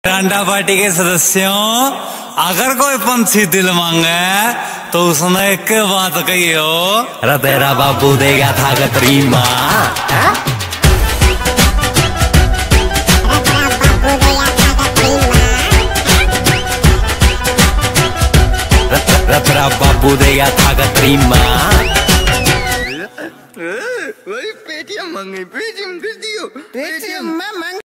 Tanda party के सदस्यों, अगर कोई पंछी दिल मांगे तो उसने एक बात कही हो, तेरा बाबू देगा था तेरी माँ। तेरा बाबू देगा था तेरी माँ। वही पेटीएम मांगे, पेटीएम कर दियो, पेटीएम में